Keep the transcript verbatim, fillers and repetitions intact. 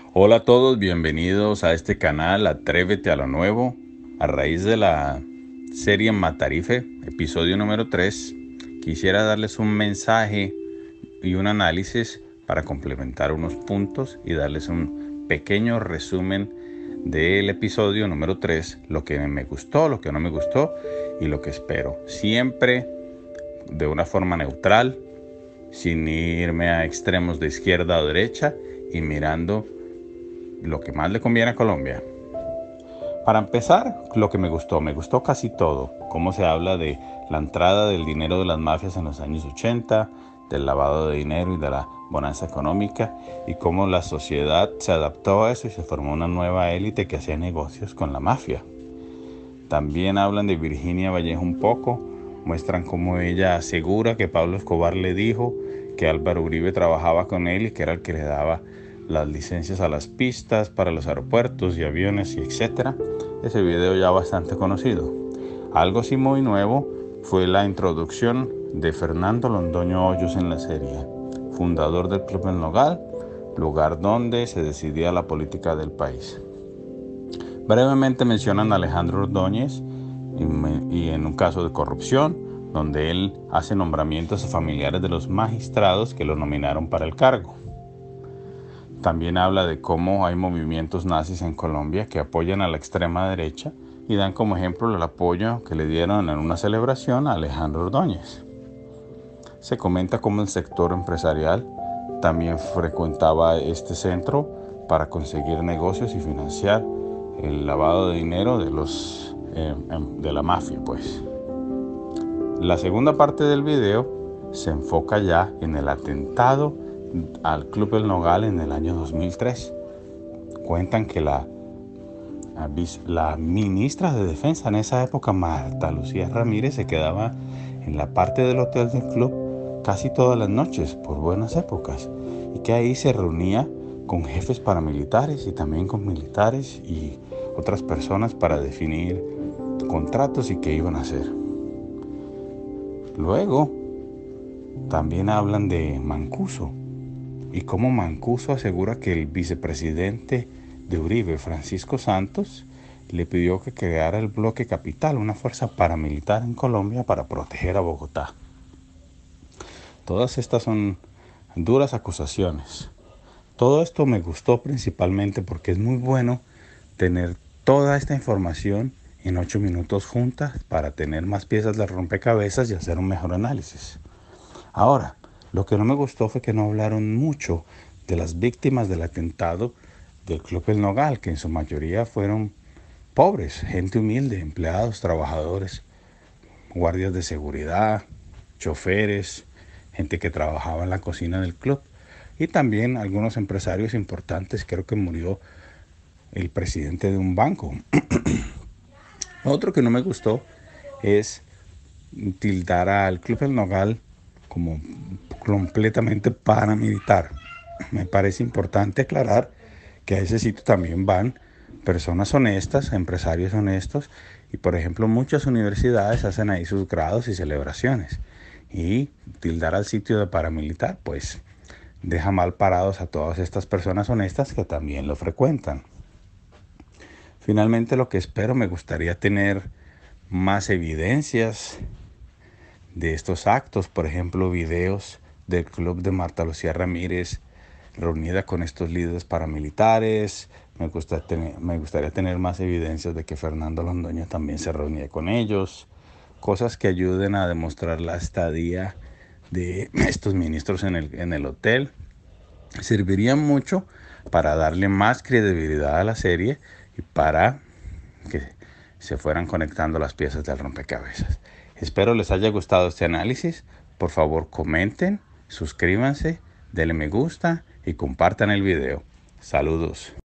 Hola a todos, bienvenidos a este canal Atrévete a lo Nuevo. A raíz de la serie Matarife, episodio número tres, quisiera darles un mensaje y un análisis para complementar unos puntos y darles un pequeño resumen del episodio número tres, lo que me gustó, lo que no me gustó y lo que espero. Siempre de una forma neutral, sin irme a extremos de izquierda o derecha y mirando lo que más le conviene a Colombia. Para empezar, lo que me gustó, me gustó casi todo. Cómo se habla de la entrada del dinero de las mafias en los años ochenta, del lavado de dinero y de la bonanza económica, y cómo la sociedad se adaptó a eso y se formó una nueva élite que hacía negocios con la mafia. También hablan de Virginia Vallejo un poco, muestran cómo ella asegura que Pablo Escobar le dijo que Álvaro Uribe trabajaba con él y que era el que le daba las licencias a las pistas para los aeropuertos y aviones y etcétera. Ese video ya bastante conocido. Algo sí muy nuevo fue la introducción de Fernando Londoño Hoyos en la serie, fundador del Club El Nogal, lugar donde se decidía la política del país. Brevemente mencionan a Alejandro Ordóñez y, y en un caso de corrupción, donde él hace nombramientos a familiares de los magistrados que lo nominaron para el cargo. También habla de cómo hay movimientos nazis en Colombia que apoyan a la extrema derecha y dan como ejemplo el apoyo que le dieron en una celebración a Alejandro Ordóñez. Se comenta cómo el sector empresarial también frecuentaba este centro para conseguir negocios y financiar el lavado de dinero de, los, eh, de la mafia, pues. La segunda parte del video se enfoca ya en el atentado al Club El Nogal en el año dos mil tres. Cuentan que la, la ministra de Defensa en esa época, Marta Lucía Ramírez, se quedaba en la parte del hotel del club casi todas las noches por buenas épocas y que ahí se reunía con jefes paramilitares y también con militares y otras personas para definir contratos y qué iban a hacer. Luego también hablan de Mancuso y cómo Mancuso asegura que el vicepresidente de Uribe, Francisco Santos, le pidió que creara el Bloque Capital, una fuerza paramilitar en Colombia para proteger a Bogotá. Todas estas son duras acusaciones. Todo esto me gustó principalmente porque es muy bueno tener toda esta información en ocho minutos juntas para tener más piezas de rompecabezas y hacer un mejor análisis. Ahora, lo que no me gustó fue que no hablaron mucho de las víctimas del atentado del Club El Nogal, que en su mayoría fueron pobres, gente humilde, empleados, trabajadores, guardias de seguridad, choferes, gente que trabajaba en la cocina del club y también algunos empresarios importantes. Creo que murió el presidente de un banco. Otro que no me gustó es tildar al Club El Nogal como completamente paramilitar. Me parece importante aclarar que a ese sitio también van personas honestas, empresarios honestos, y por ejemplo muchas universidades hacen ahí sus grados y celebraciones. Y tildar al sitio de paramilitar, pues deja mal parados a todas estas personas honestas que también lo frecuentan. Finalmente, lo que espero, me gustaría tener más evidencias de estos actos, por ejemplo, videos del club de Marta Lucía Ramírez reunida con estos líderes paramilitares. Me gusta tener, me gustaría tener más evidencias de que Fernando Londoño también se reunía con ellos. Cosas que ayuden a demostrar la estadía de estos ministros en el, en el hotel. Servirían mucho para darle más credibilidad a la serie y para que se fueran conectando las piezas del rompecabezas. Espero les haya gustado este análisis. Por favor, comenten, suscríbanse, denle me gusta y compartan el video. Saludos.